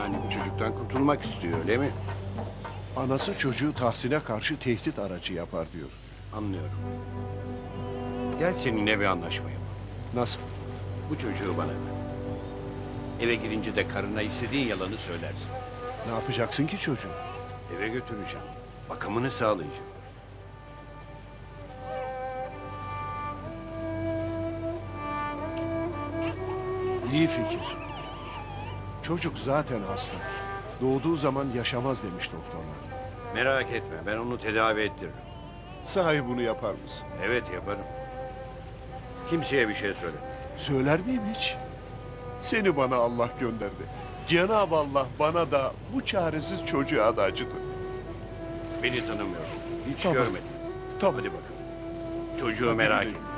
Yani bu çocuktan kurtulmak istiyor, öyle mi? Anası çocuğu Tahsin'e karşı tehdit aracı yapar diyor. Anlıyorum. Gel seninle bir anlaşma yapalım. Nasıl? Bu çocuğu bana ver. Eve girince de karına istediğin yalanı söylersin. Ne yapacaksın ki çocuğu? Eve götüreceğim. Bakımını sağlayacağım. İyi fikir. Çocuk zaten hasta. Doğduğu zaman yaşamaz demiş doktorlar. Merak etme, ben onu tedavi ettiririm. Sahi bunu yapar mısın? Evet, yaparım. Kimseye bir şey söyleme. Söyler miyim hiç? Seni bana Allah gönderdi. Cenab-ı Allah bana da bu çaresiz çocuğa da acıdı. Beni tanımıyorsun. Hiç Tamam. görmedim. Tamam. Hadi bakalım. Çocuğu merak etme.